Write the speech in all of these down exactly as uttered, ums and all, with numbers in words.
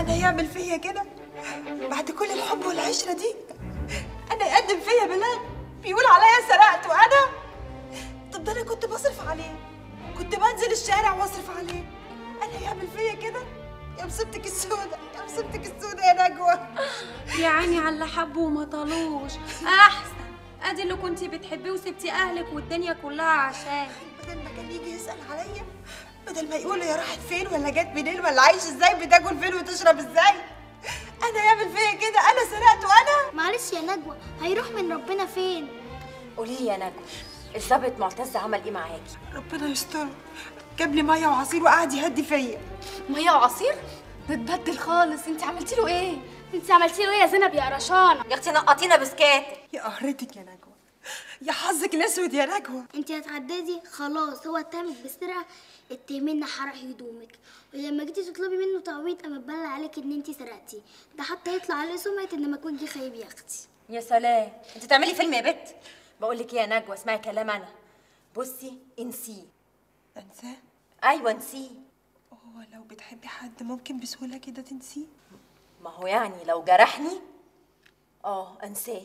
انا يعمل فيا كده بعد كل الحب والعشره دي؟ انا يقدم فيا بلاغ بيقول عليا سرقت وانا؟ طب ده انا كنت بصرف عليه، كنت بنزل الشارع واصرف عليه، انا يعمل فيا كده؟ يا مصيبتك السودة، يا مصيبتك السودة يا نجوى. يا عيني على اللي حبه وما طالوش. احسن ادي اللي كنتي بتحبيه وسبتي اهلك والدنيا كلها عشان بدل ما كان يجي يسأل عليا، بدل ما يقول يا راحت فين ولا جت منين ولا عايش ازاي بتاكل فين وتشرب ازاي، انا يعمل فيا كده؟ انا سرقت وانا؟ معلش يا نجوى، هيروح من ربنا فين؟ قولي لي يا نجوى، الظابط معتز عمل ايه معاكي؟ ربنا يستر، جاب لي ميه وعصير وقعد يهدي فيا. ميه وعصير؟ بتبدل خالص. انت عملتي له ايه؟ انت عملتي له ايه يا زينب يا قرشانه؟ يا اختي نقطينا بسكات. يا قهرتك يا نجوى، يا حظك الاسود يا نجوى. انت هتعددي خلاص، هو اتهمك بالسرقه، اتهمنا حرق هدومك، ولما جيتي تطلبي منه تعويض قام اتبلى عليك ان انت سرقتي، ده حتى يطلع عليه سمعه ان مكوجي خايب يا اختي. يا سلام، انت تعملي فيلم يا بت. بقول لك ايه يا نجوى، اسمعي كلام انا. بصي انسيه. انساه؟ ايوه انسيه. هو لو بتحبي حد ممكن بسهوله كده تنسيه؟ ما هو يعني لو جرحني اه انساه.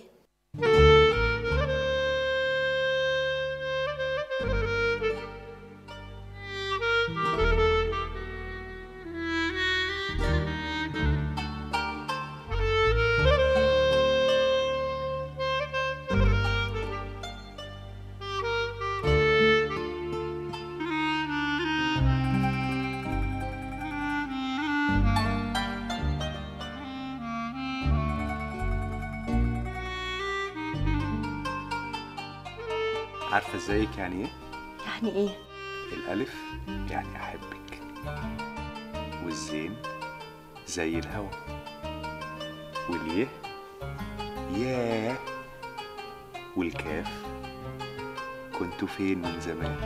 عارفة ازيك يعني ايه؟ يعني ايه؟ الألف يعني أحبك، والزين زي الهوا، واليه ياه، والكاف كنتوا فين من زمان.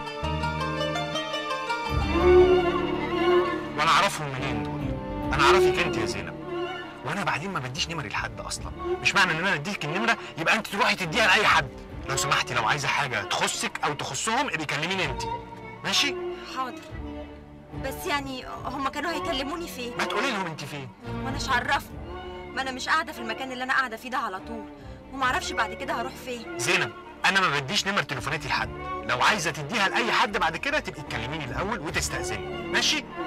وانا اعرفهم منين دول؟ انا اعرفك انت يا زينب، وانا بعدين ما بديش نمري لحد اصلا. مش معنى ان انا اديك النمره يبقى انت تروحي تديها لاي حد. لو سمحتي، لو عايزه حاجه تخصك او تخصهم ابقي كلميني انت، ماشي؟ حاضر، بس يعني هم كانوا هيكلموني فين؟ ما تقولي لهم انت فين. وانا مش عرفني، ما انا مش قاعده في المكان اللي انا قاعده فيه ده على طول، وما اعرفش بعد كده هروح فين. زينب، انا ما بديش نمر تليفوناتي لحد. لو عايزه تديها لاي حد بعد كده تبقي تكلميني الاول وتستاذني، ماشي؟